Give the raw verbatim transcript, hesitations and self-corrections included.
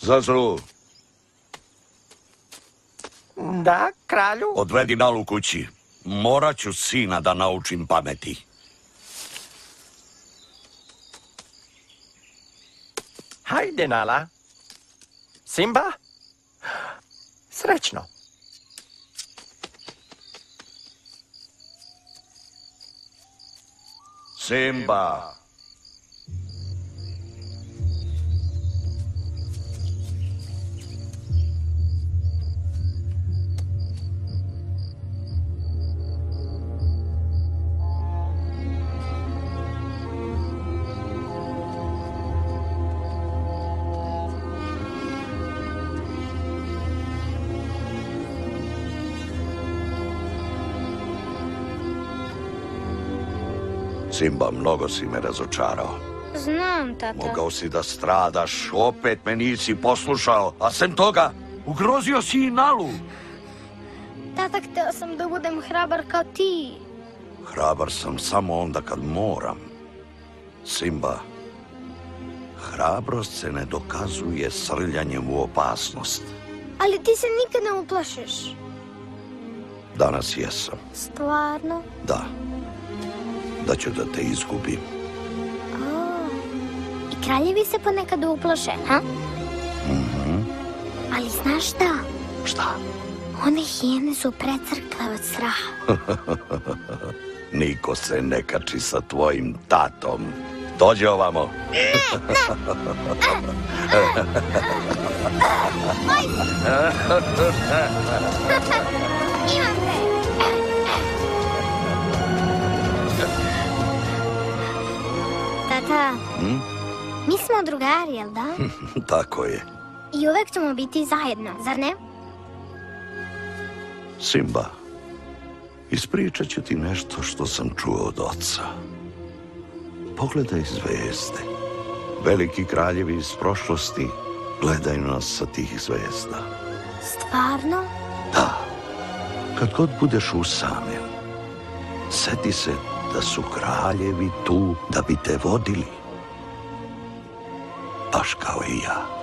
Zazru, Da, kralju? odvedi Nalu kući. Morat ću sina da naučim pameti. Hajde, Nala. Simba? Srećno. Simba. Simba, mnogo si me razočarao. Znam, tata. Mogao si da stradaš, opet me nisi poslušao, a sem toga, ugrozio si i Nalu. Tata, hteo sam da budem hrabar kao ti. Hrabar sam samo onda kad moram. Simba, hrabrost se ne dokazuje srljanjem u opasnost. Ali ti se nikad ne uplašiš. Danas jesam. Stvarno? Da. Da ću da te izgubim. O, i kraljevi se ponekad uplaše, ha? Mhm. Ali znaš šta? Šta? One hijene su precrkle od straha. Niko se ne kači sa tvojim tatom. Dođi ovamo. Ne, ne! Imam te! Tata, Hm? mi smo drugari, jel da? Tako je. I uvek ćemo biti zajedno, zar ne? Simba, ispričat ću ti nešto što sam čuo od oca. Pogledaj zvezde. Veliki kraljevi iz prošlosti gledaju nas sa tih zvezda. Stvarno? Da. Kad god budeš usamljen, seti se da su kraljevi tu da bi te vodili. Baš kao i ja.